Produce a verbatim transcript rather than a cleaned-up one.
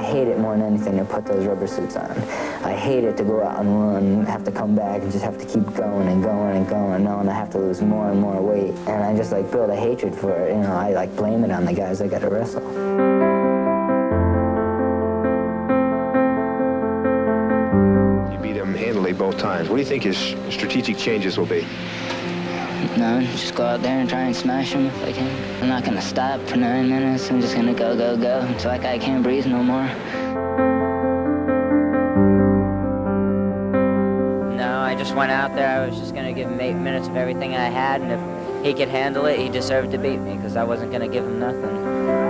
hate it more than anything to put those rubber suits on. I hate it to go out and run, have to come back and just have to keep going and going and going, knowing I have to lose more and more weight. And I just like build a hatred for it. You know, I like blame it on the guys that got to wrestle. You beat him handily both times. What do you think his strategic changes will be? No, just go out there and try and smash him if I can. I'm not gonna stop for nine minutes. I'm just gonna go, go, go until like I can't breathe no more. No, I just went out there. I was just gonna give him eight minutes of everything I had, and if he could handle it, he deserved to beat me because I wasn't gonna give him nothing.